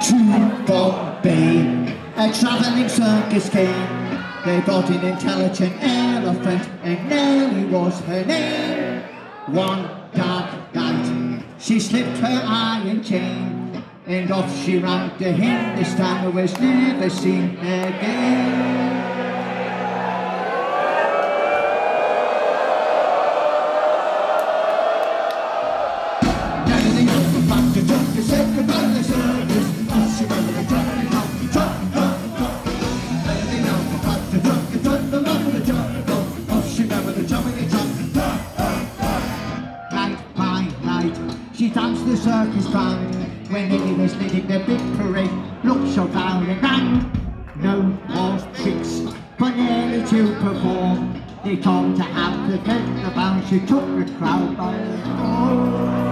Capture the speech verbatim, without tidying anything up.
to Bombay, a travelling circus came. They brought an intelligent elephant, and Nellie was her name. One dark night, she slipped her iron chain, and off she ran to Hindustan, who was never seen again. The circus round, when Nellie was leading the big parade, looked so proud and grand. No more tricks for Nellie to perform. They taught her how to get the bounce. She took the crowd by storm.